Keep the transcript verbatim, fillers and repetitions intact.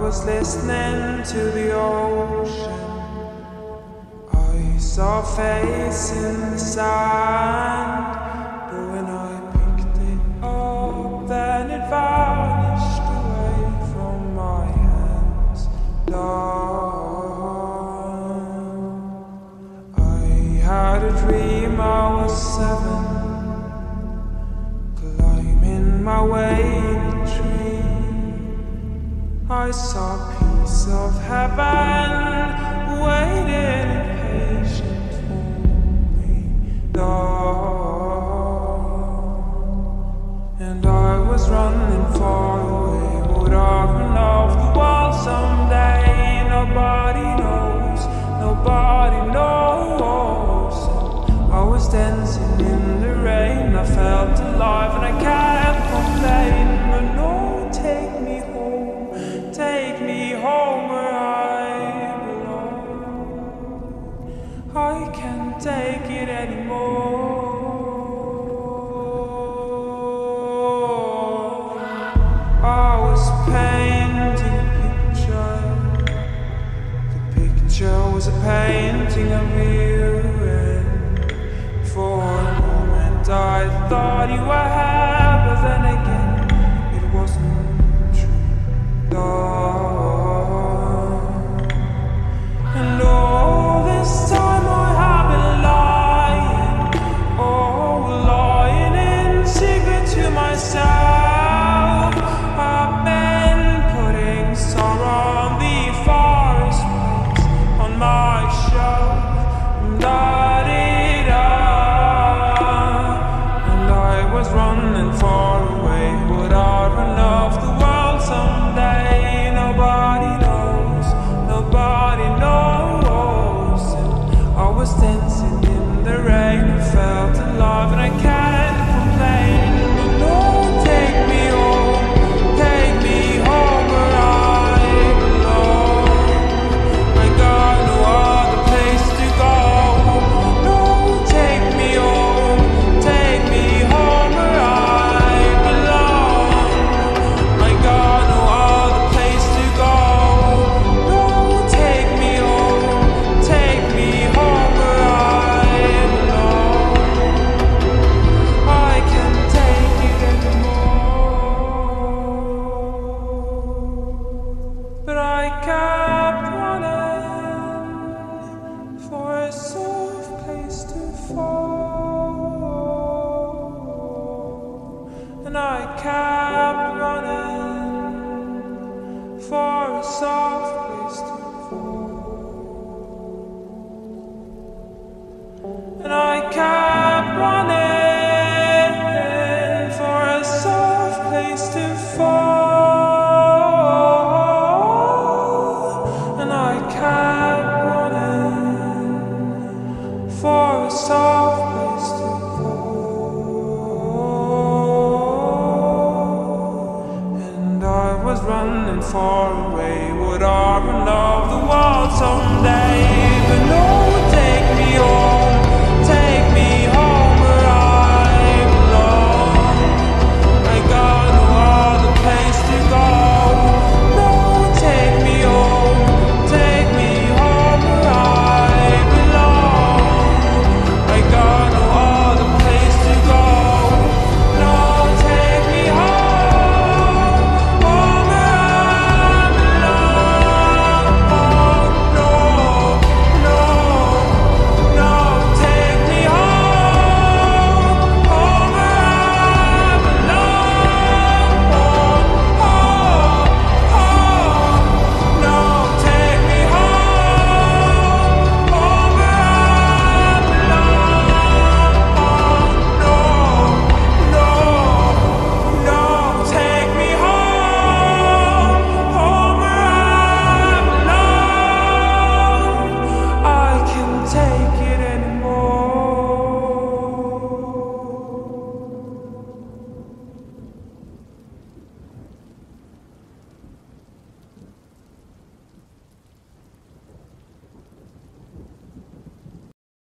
was listening to the ocean. I saw a face in the sand, but when I picked it up, then it vanished away from my hands. Love, I had a dream I was seven, climbing my way in a tree. I saw a piece of heaven waiting impatient for me, Lord. And I was running far away, would I run off the wall someday? Nobody knows, nobody knows. I was dancing in the rain, I felt alive and I can't complain. But no, take me home, take me home where I belong. I can't take it anymore. I was painting a picture. The picture was a painting of you, and for a moment I thought you were here, but then again it wasn't true, Lord. And all this time I have been lying, oh, lying in secret to myself. I've been putting sorrow on the forest place on my shelf. Da-dee-da. And I was running far away, would I run off the world someday? Nobody knows, nobody knows. And I was dancing in the rain, I felt alive and I can't complain. No, take me home, take me home where I belong. I got no other place to go. No, take me home, take me home where I belong. I got no other place to go. No, take me home, take me home where I belong. I can't take it anymore. But I kept running for a soft place to fall. And I kept running for a soft place to fall. And I kept running for a soft place to fall. And I kept running for a soft place to fall. And I was running far away,